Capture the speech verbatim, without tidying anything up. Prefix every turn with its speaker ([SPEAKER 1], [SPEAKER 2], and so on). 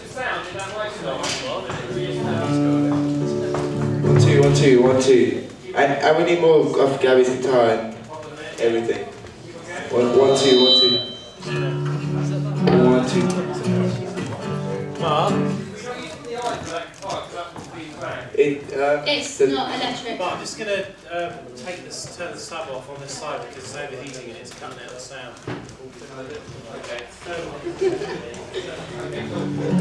[SPEAKER 1] One, two, one, two, one, two. And, and we need more of Gabby's guitar and everything. One, one, two, one, two. One, two.
[SPEAKER 2] Mark?
[SPEAKER 1] It, uh,
[SPEAKER 3] it's
[SPEAKER 1] the,
[SPEAKER 3] not electric.
[SPEAKER 2] But I'm just going to um, take this, turn the sub off on this side because it's overheating and it's cutting out the sound. Okay.